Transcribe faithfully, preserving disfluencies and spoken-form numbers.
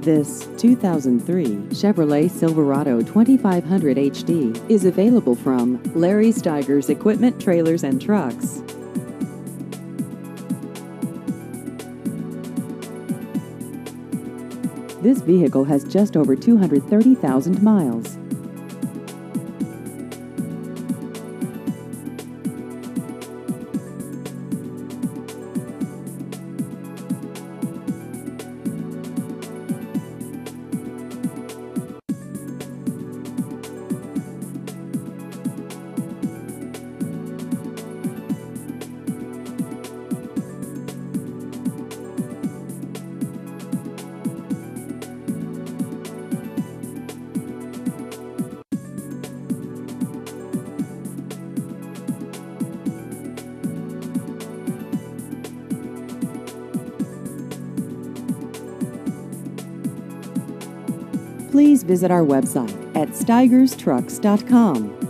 This two thousand three Chevrolet Silverado twenty-five hundred H D is available from Larry Stigers Equipment, Trailers and Trucks. This vehicle has just over two hundred thirty thousand miles. Please visit our website at stigers trucks dot com.